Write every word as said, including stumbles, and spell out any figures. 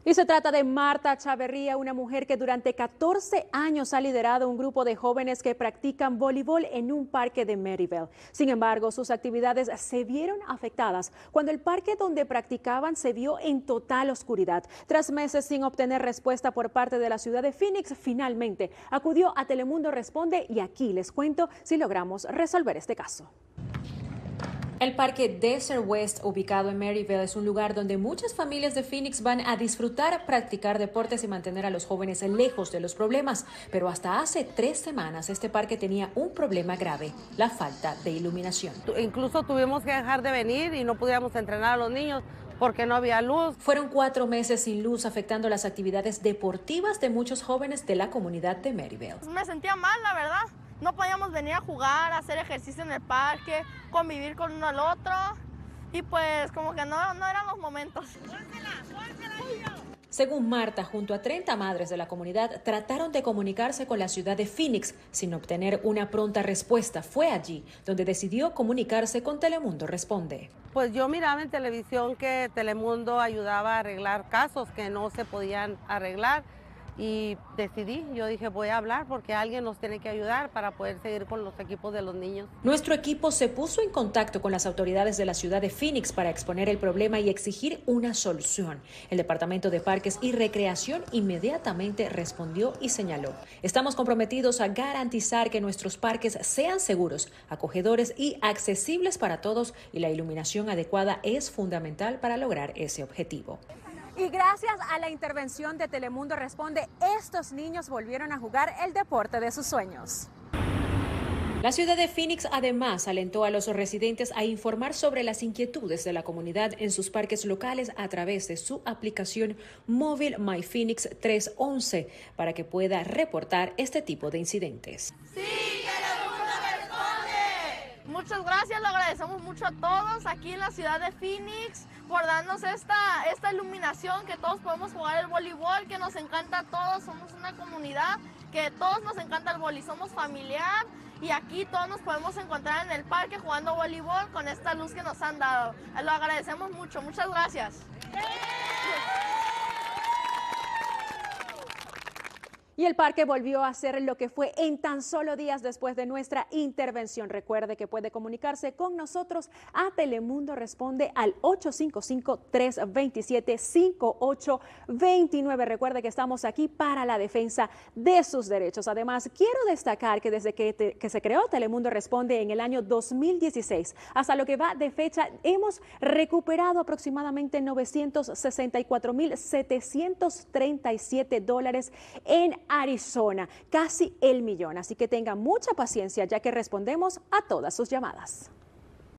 Y se trata de Marta Chaverría, una mujer que durante catorce años ha liderado un grupo de jóvenes que practican voleibol en un parque de Maryville. Sin embargo, sus actividades se vieron afectadas cuando el parque donde practicaban se vio en total oscuridad. Tras meses sin obtener respuesta por parte de la ciudad de Phoenix, finalmente acudió a Telemundo Responde y aquí les cuento si logramos resolver este caso. El parque Desert West, ubicado en Maryville, es un lugar donde muchas familias de Phoenix van a disfrutar, practicar deportes y mantener a los jóvenes lejos de los problemas. Pero hasta hace tres semanas este parque tenía un problema grave: la falta de iluminación. Incluso tuvimos que dejar de venir y no podíamos entrenar a los niños porque no había luz. Fueron cuatro meses sin luz, afectando las actividades deportivas de muchos jóvenes de la comunidad de Maryville. Me sentía mal, la verdad. No podíamos venir a jugar, a hacer ejercicio en el parque, convivir con uno al otro, y pues como que no, no eran los momentos. Según Marta, junto a treinta madres de la comunidad, trataron de comunicarse con la ciudad de Phoenix sin obtener una pronta respuesta. Fue allí donde decidió comunicarse con Telemundo Responde. Pues yo miraba en televisión que Telemundo ayudaba a arreglar casos que no se podían arreglar. Y decidí, yo dije, voy a hablar porque alguien nos tiene que ayudar para poder seguir con los equipos de los niños. Nuestro equipo se puso en contacto con las autoridades de la ciudad de Phoenix para exponer el problema y exigir una solución. El Departamento de Parques y Recreación inmediatamente respondió y señaló: estamos comprometidos a garantizar que nuestros parques sean seguros, acogedores y accesibles para todos, y la iluminación adecuada es fundamental para lograr ese objetivo. Y gracias a la intervención de Telemundo Responde, estos niños volvieron a jugar el deporte de sus sueños. La ciudad de Phoenix además alentó a los residentes a informar sobre las inquietudes de la comunidad en sus parques locales a través de su aplicación móvil My Phoenix tres once para que pueda reportar este tipo de incidentes. ¡Sí, Telemundo Responde! Muchas gracias, lo agradecemos mucho a todos aquí en la ciudad de Phoenix por darnos esta, esta iluminación, que todos podemos jugar el voleibol, que nos encanta a todos, somos una comunidad, que todos nos encanta el voleibol, somos familiar y aquí todos nos podemos encontrar en el parque jugando voleibol con esta luz que nos han dado. Lo agradecemos mucho, muchas gracias. Y el parque volvió a hacer lo que fue en tan solo días después de nuestra intervención. Recuerde que puede comunicarse con nosotros a Telemundo Responde al ocho cinco cinco, tres dos siete, cinco ocho dos nueve. Recuerde que estamos aquí para la defensa de sus derechos. Además, quiero destacar que desde que, te, que se creó Telemundo Responde en el año dos mil dieciséis hasta lo que va de fecha, hemos recuperado aproximadamente novecientos sesenta y cuatro mil setecientos treinta y siete dólares en Arizona, casi el millón. Así que tenga mucha paciencia, ya que respondemos a todas sus llamadas.